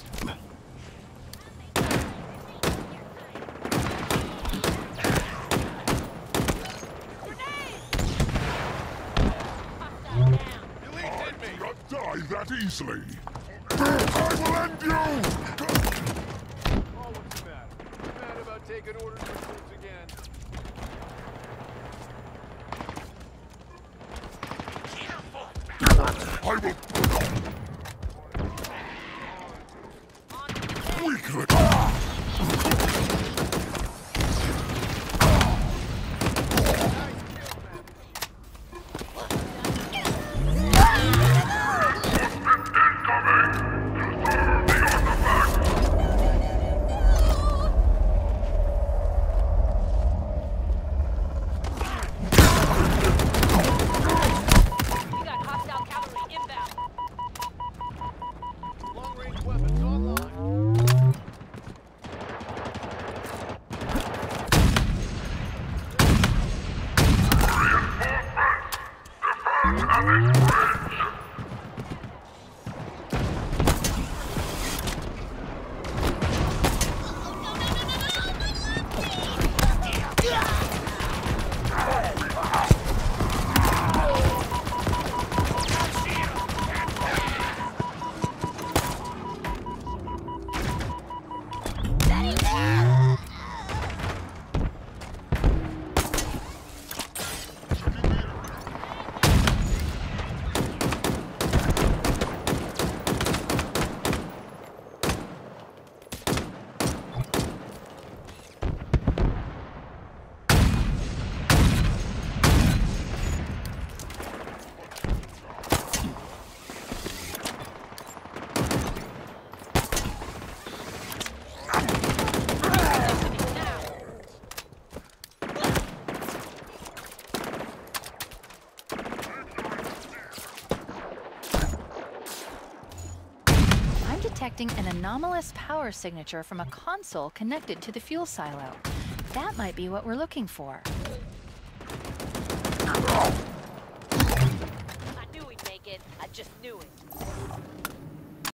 Die that easily. I will end you! Oh, what's the matter? Mad about taking orders from troops again? I will... Weakling! Detecting an anomalous power signature from a console connected to the fuel silo. That might be what we're looking for. I knew he'd make it. I just knew it.